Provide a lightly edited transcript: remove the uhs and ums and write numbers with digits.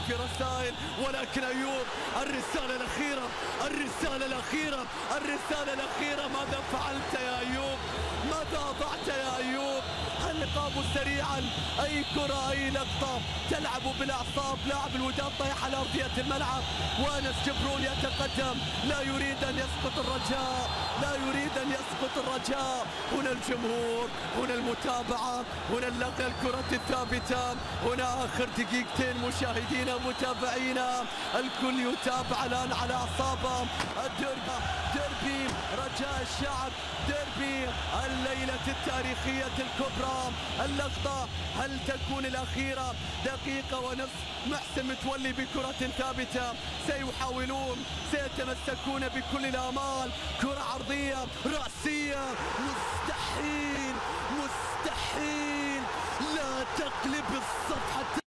في رسائل، ولكن أيوب الرسالة الأخيرة، الرسالة الأخيرة، الرسالة الأخيرة. ماذا فعلت يا أيوب؟ ماذا أضعت يا أيوب؟ هل قاموا سريعا؟ أي كرة أي لقطة تلعب بالأعصاب. لاعب الوداد طيح على أرضية الملعب، وأنس جبرون يتقدم، لا يريد أن يسقط الرجاء، لا يريد أن يسقط الرجاء. هنا الجمهور، هنا المتابعة، هنا اللقطة، الكرة الثابتة. هنا آخر دقيقتين مشاهدينا متابعينا، الكل يتابع الآن على أعصابه. ديربي رجاء الشعب، ديربي الليلة التاريخية الكبرى. اللقطة هل تكون الأخيرة؟ دقيقة ونصف، محسن متولي بكرة ثابتة، سيحاولون، سيتمسكون بكل الآمال. كرة عرضية رأسية، مستحيل مستحيل، لا تقلب الصفحة